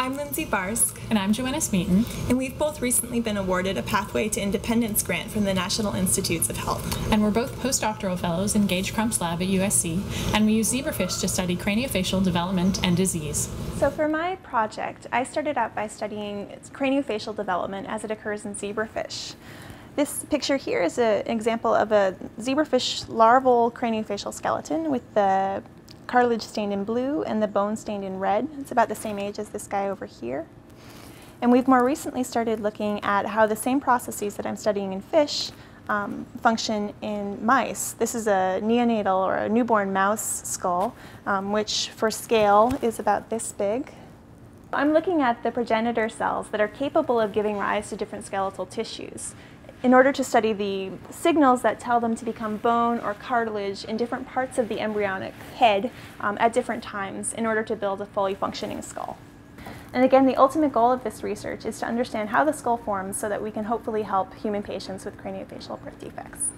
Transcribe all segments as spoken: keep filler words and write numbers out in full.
I'm Lindsey Barske. And I'm Joanna Smeeton. And we've both recently been awarded a Pathway to Independence grant from the National Institutes of Health. And we're both postdoctoral fellows in Gage Crump's lab at U S C, and we use zebrafish to study craniofacial development and disease. So for my project, I started out by studying craniofacial development as it occurs in zebrafish. This picture here is a, an example of a zebrafish larval craniofacial skeleton with the cartilage stained in blue and the bone stained in red. It's about the same age as this guy over here. And we've more recently started looking at how the same processes that I'm studying in fish um, function in mice. This is a neonatal or a newborn mouse skull, um, which for scale is about this big. I'm looking at the progenitor cells that are capable of giving rise to different skeletal tissues, in order to study the signals that tell them to become bone or cartilage in different parts of the embryonic head um, at different times in order to build a fully functioning skull. And again, the ultimate goal of this research is to understand how the skull forms so that we can hopefully help human patients with craniofacial birth defects.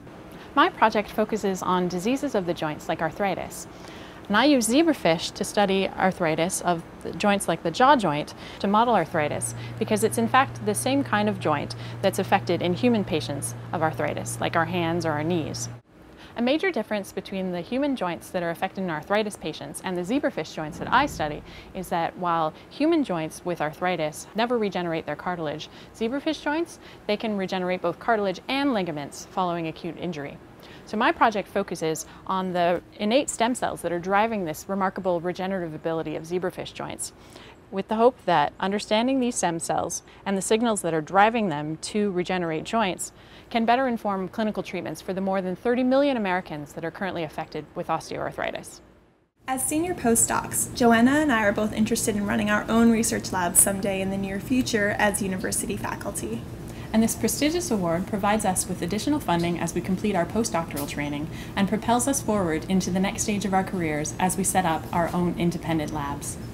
My project focuses on diseases of the joints like arthritis. And I use zebrafish to study arthritis of the joints like the jaw joint to model arthritis, because it's in fact the same kind of joint that's affected in human patients of arthritis, like our hands or our knees. A major difference between the human joints that are affected in arthritis patients and the zebrafish joints that I study is that while human joints with arthritis never regenerate their cartilage, zebrafish joints, they can regenerate both cartilage and ligaments following acute injury. So my project focuses on the innate stem cells that are driving this remarkable regenerative ability of zebrafish joints, with the hope that understanding these stem cells and the signals that are driving them to regenerate joints can better inform clinical treatments for the more than thirty million Americans that are currently affected with osteoarthritis. As senior postdocs, Joanna and I are both interested in running our own research labs someday in the near future as university faculty. And this prestigious award provides us with additional funding as we complete our postdoctoral training and propels us forward into the next stage of our careers as we set up our own independent labs.